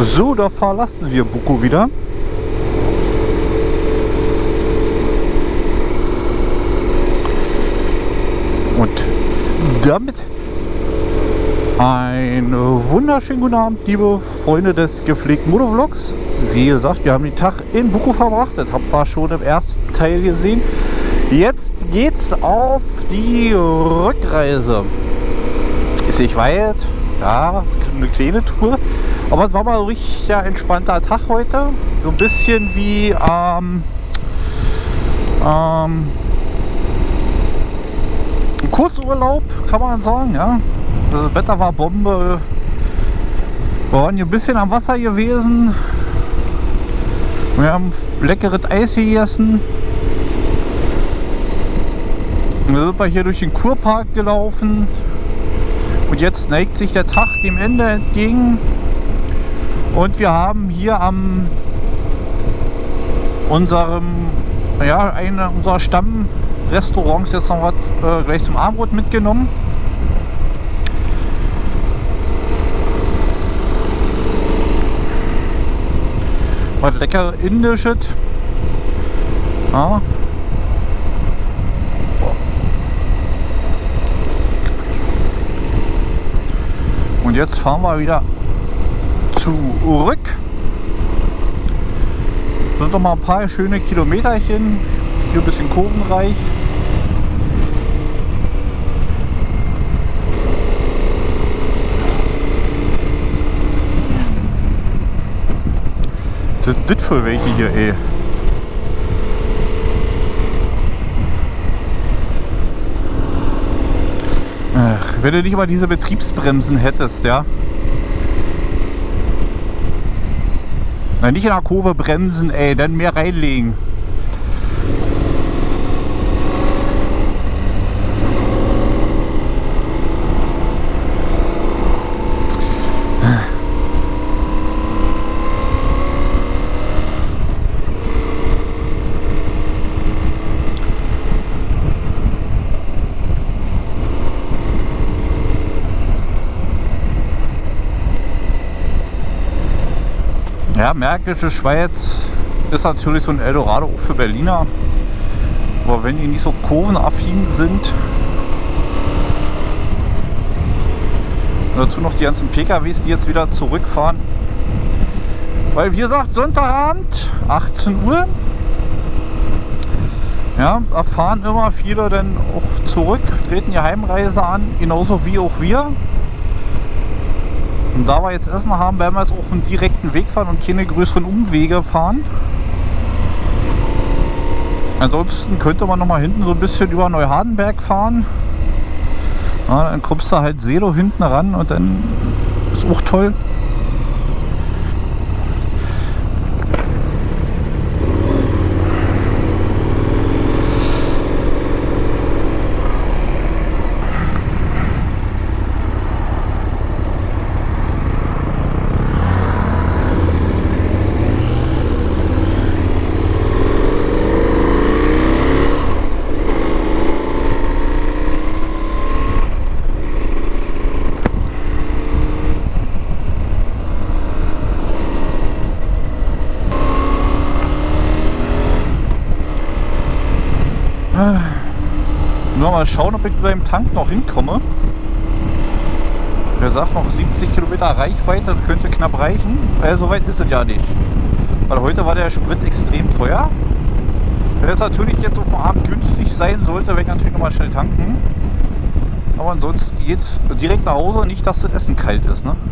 So, da verlassen wir Buko wieder. Und damit einen wunderschönen guten Abend, liebe Freunde des gepflegten Motovlogs. Wie gesagt, wir haben den Tag in Buko verbracht. Das habt ihr schon im ersten Teil gesehen. Jetzt geht's auf die Rückreise. Ist nicht weit, ja, eine kleine Tour. Aber es war mal ein richtig entspannter Tag heute. So ein bisschen wie ein Kurzurlaub, kann man sagen, ja. Das Wetter war Bombe. Wir waren hier ein bisschen am Wasser gewesen. Wir haben leckeres Eis gegessen. Dann sind wir hier durch den Kurpark gelaufen. Und jetzt neigt sich der Tag dem Ende entgegen. Und wir haben hier am einer unserer Stammrestaurants jetzt noch was gleich zum Abendbrot mitgenommen. Was lecker indisches. Ja. Und jetzt fahren wir wieder zurück. Sind noch mal ein paar schöne Kilometerchen. Hier ein bisschen kurvenreich. Das für welche hier, ey. Ach, wenn du nicht mal diese Betriebsbremsen hättest, ja. Na, nicht in der Kurve bremsen, ey, dann mehr reinlegen. Ja, Märkische Schweiz ist natürlich so ein Eldorado auch für Berliner. Aber wenn die nicht so kurvenaffin sind, und dazu noch die ganzen PKWs, die jetzt wieder zurückfahren. Weil wie gesagt, Sonntagabend, 18 Uhr. Ja, da fahren immer viele dann auch zurück, treten die Heimreise an, genauso wie auch wir. Und da wir jetzt Essen haben, werden wir jetzt auch einen direkten Weg fahren und keine größeren Umwege fahren. Ansonsten könnte man noch mal hinten so ein bisschen über Neuhardenberg fahren. Ja, dann kommst du halt Seelow hinten ran und dann ist auch toll. Nur mal schauen, ob ich beim Tank noch hinkomme. Der sagt noch 70 Kilometer Reichweite, das könnte knapp reichen. So weit ist es ja nicht. Weil heute war der Sprit extrem teuer. Wenn es natürlich jetzt auf dem Abend günstig sein sollte, werde ich natürlich noch mal schnell tanken. Aber ansonsten geht es direkt nach Hause, nicht dass das Essen kalt ist, ne?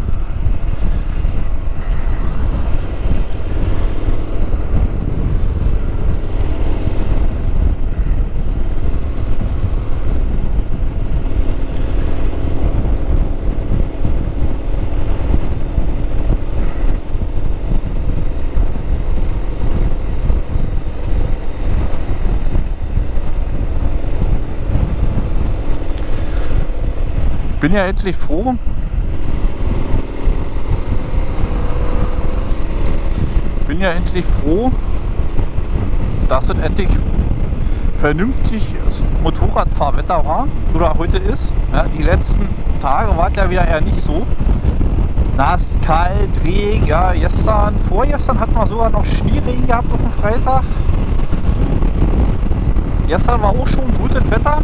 Bin ja endlich froh, dass es endlich vernünftig Motorradfahrwetter war oder heute ist. Ja, die letzten Tage war es ja wieder eher nicht so. nass, kalt, Regen. Ja, vorgestern hatten wir sogar noch Schneeregen gehabt auf dem Freitag. Gestern war auch schon gutes Wetter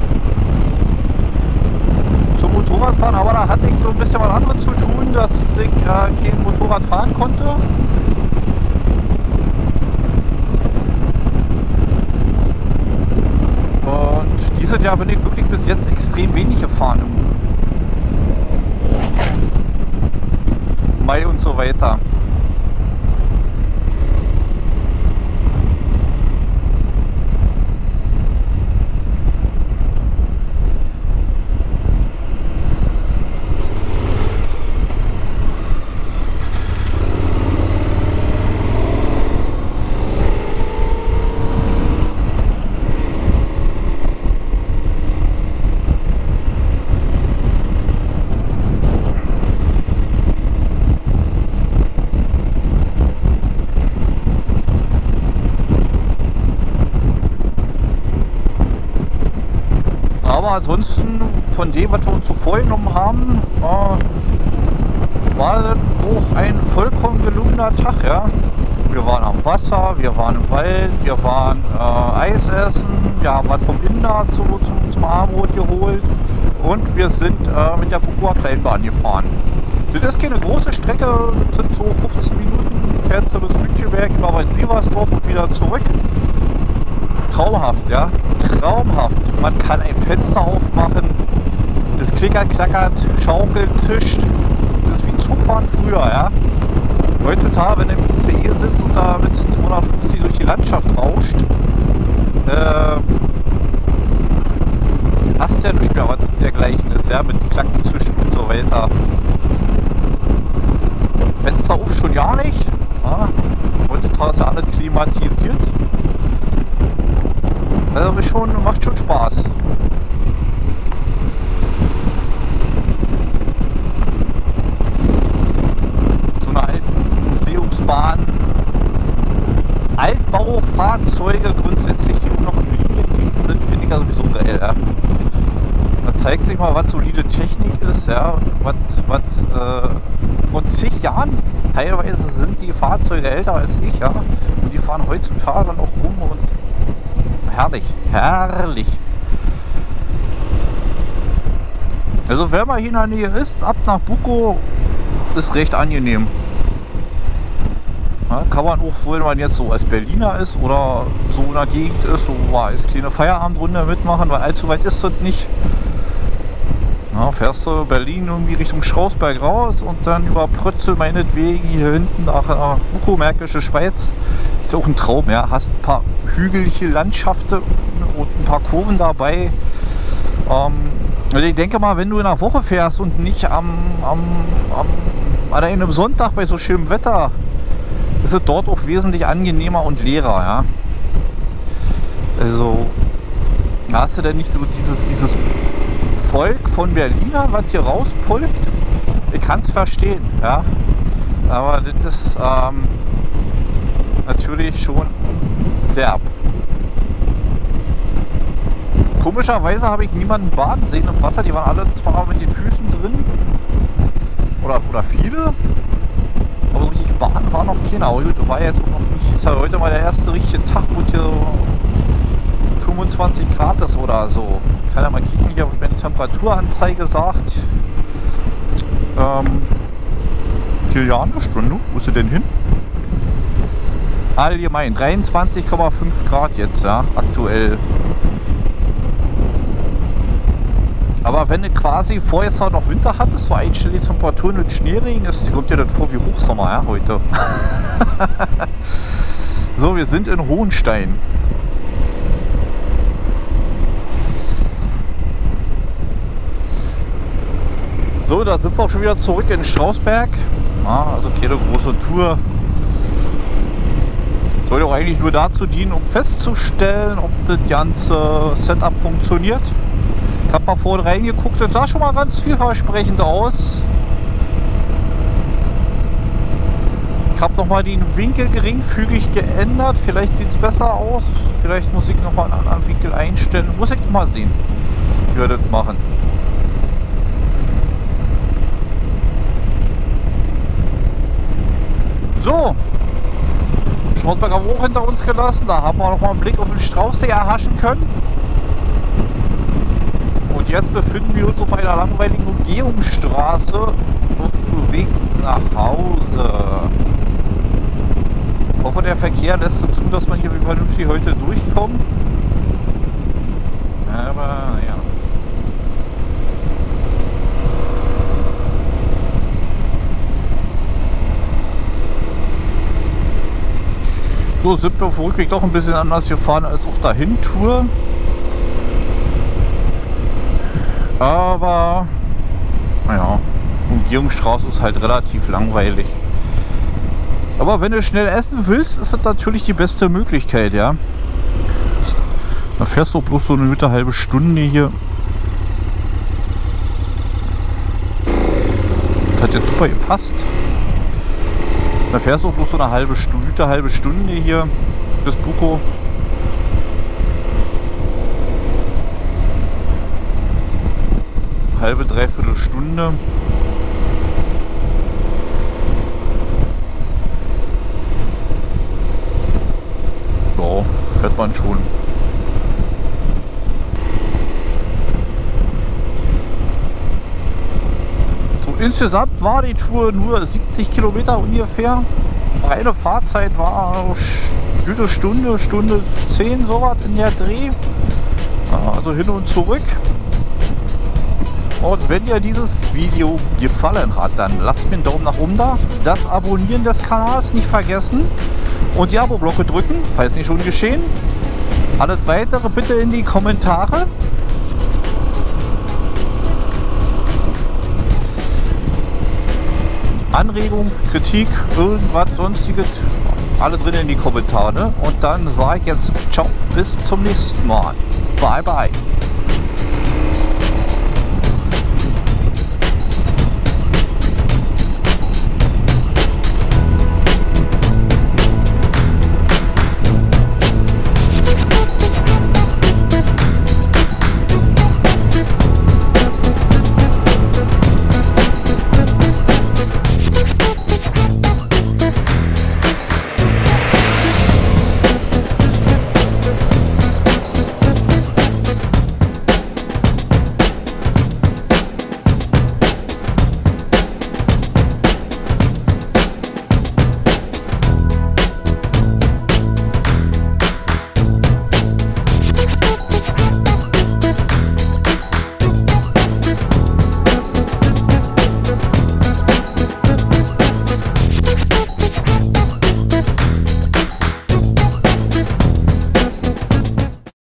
zum Motorradfahren, aber da hatte ich so ein bisschen was anderes zu tun, dass ich kein Motorrad fahren konnte. Und dieses Jahr bin ich wirklich bis jetzt extrem wenig gefahren im Mai und so weiter. Aber ansonsten von dem, was wir uns so vorgenommen haben, war das auch ein vollkommen gelungener Tag. Ja? Wir waren am Wasser, wir waren im Wald, wir waren Eis essen, wir haben was vom Inder zum Abendbrot geholt und wir sind mit der Bukower Kleinbahn gefahren. Das ist keine große Strecke, das sind so 15 Minuten, fährst du bis Münchenberg, über Weinsieversdorf und wieder zurück. Traumhaft, ja, traumhaft. Man kann ein Fenster aufmachen, das klickert, klackert, schaukelt, zischt. Das ist wie Zugfahren früher, ja. Heutzutage, wenn du im ICE sitzt und da mit 250 durch die Landschaft rauscht, hast du ja nicht mehr was dergleichen ist, ja, mit Klacken, Zischen und so weiter. Fenster auf schon ja nicht. Ja. Heutzutage ist ja alles klimatisiert. Also macht schon Spaß. So eine alten Museumsbahn. Altbaufahrzeuge grundsätzlich, die auch noch im Liniendienst sind, finde ich ja sowieso geil. Ja. Da zeigt sich mal, was solide Technik ist, ja, was vor zig Jahren, teilweise sind die Fahrzeuge älter als ich, ja, und die fahren heutzutage noch rum und herrlich, herrlich. Also wenn man hier in der Nähe ist, ab nach Bukow, ist recht angenehm. Ja, kann man auch, wenn man jetzt so als Berliner ist oder so in der Gegend ist, so als kleine Feierabendrunde mitmachen, weil allzu weit ist das nicht. Ja, fährst du Berlin irgendwie Richtung Strausberg raus und dann über Prötzel meinetwegen hier hinten nach Bukow, Märkische Schweiz. Ist auch ein Traum, ja. Hast ein paar hügelige Landschaften und ein paar Kurven dabei. Also ich denke mal, wenn du in einer Woche fährst und nicht an einem Sonntag bei so schönem Wetter, ist es dort auch wesentlich angenehmer und leerer, ja. Also hast du denn nicht so dieses Volk von Berliner, was hier rauspulkt? Ich kann es verstehen, ja. Aber das ist natürlich schon derb. Komischerweise habe ich niemanden baden sehen im Wasser, die waren alle zwar mit den Füßen drin oder viele, aber so richtig baden war noch keiner. Aber gut, war jetzt auch noch nicht, ist ja heute mal der erste richtige Tag, wo hier 25 Grad ist oder so. Kann ja mal kicken, hier habe ich meine Temperaturanzeige sagt. Hier ja eine Stunde, wo ist sie denn hin? Allgemein 23,5 Grad jetzt, ja, aktuell. Aber wenn du quasi vorher noch Winter hattest, so einstellige Temperaturen mit Schneeregen, kommt dir das vor wie Hochsommer, ja, heute. So, wir sind in Hohenstein. So, da sind wir auch schon wieder zurück in Strausberg. Ja, also keine große Tour. Soll auch eigentlich nur dazu dienen, um festzustellen, ob das ganze Setup funktioniert. Ich habe mal vorhin reingeguckt, das sah schon mal ganz vielversprechend aus. Ich habe nochmal den Winkel geringfügig geändert. Vielleicht sieht es besser aus. Vielleicht muss ich nochmal einen anderen Winkel einstellen. Muss ich mal sehen, wie wir das machen. So, Schlossberger Hoch hinter uns gelassen. Da haben wir noch mal einen Blick auf den Straußsee erhaschen können. Und jetzt befinden wir uns auf einer langweiligen Umgehungsstraße auf dem Weg nach Hause. Ich hoffe, der Verkehr lässt so zu, dass man hier vernünftig heute durchkommt. Aber ja. So sind wir auf dem Rückweg doch ein bisschen anders gefahren als auf der Hintour. Aber naja, Umgehungsstraße ist halt relativ langweilig. Aber wenn du schnell essen willst, ist das natürlich die beste Möglichkeit, ja. Da fährst du bloß so eine gute halbe Stunde hier. Das hat jetzt super gepasst. Da fährst du bloß so eine halbe Stunde hier bis Buko. Halbe, dreiviertel Stunde. So, fährt man schon. So, insgesamt war die Tour nur 70 Kilometer ungefähr. Meine Fahrzeit war eine Stunde, Stunde 10, sowas in der Dreh. Also hin und zurück. Und wenn dir dieses Video gefallen hat, dann lasst mir einen Daumen nach oben da, das Abonnieren des Kanals nicht vergessen und die Abo-Glocke drücken, falls nicht schon geschehen. Alles weitere bitte in die Kommentare. Anregung, Kritik, irgendwas sonstiges, alle drin in die Kommentare. Und dann sage ich jetzt ciao, bis zum nächsten Mal. Bye bye.